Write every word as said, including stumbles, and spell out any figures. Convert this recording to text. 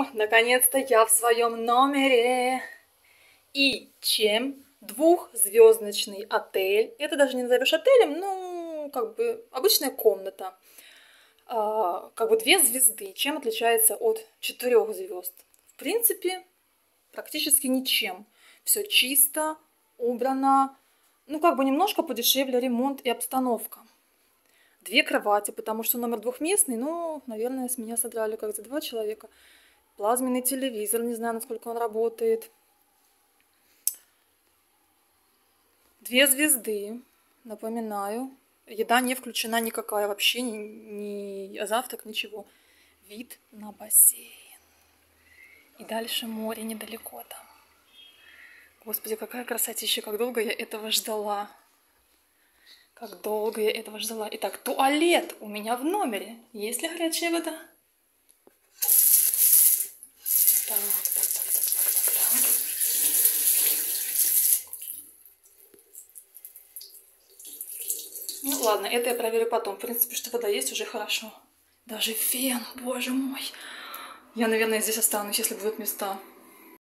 наконец-то я в своем номере. И чем двухзвездочный отель, это даже не назовешь отелем, ну, как бы обычная комната, а, как бы две звезды. Чем отличается от четырех звезд? В принципе, практически ничем. Все чисто, убрано, ну, как бы немножко подешевле ремонт и обстановка. Две кровати, потому что номер двухместный, ну, наверное, с меня содрали как за два человека. Плазменный телевизор, не знаю, насколько он работает. Две звезды, напоминаю. Еда не включена никакая вообще, ни, ни завтрак, ничего. Вид на бассейн. И дальше море недалеко там. Господи, какая красотища, как долго я этого ждала. Как долго я этого ждала. Итак, туалет у меня в номере. Есть ли горячая вода? Так, так, так, так, так, так, так. Ну ладно, это я проверю потом. В принципе, что вода есть, уже хорошо. Даже фен, боже мой. Я, наверное, здесь останусь, если будут места.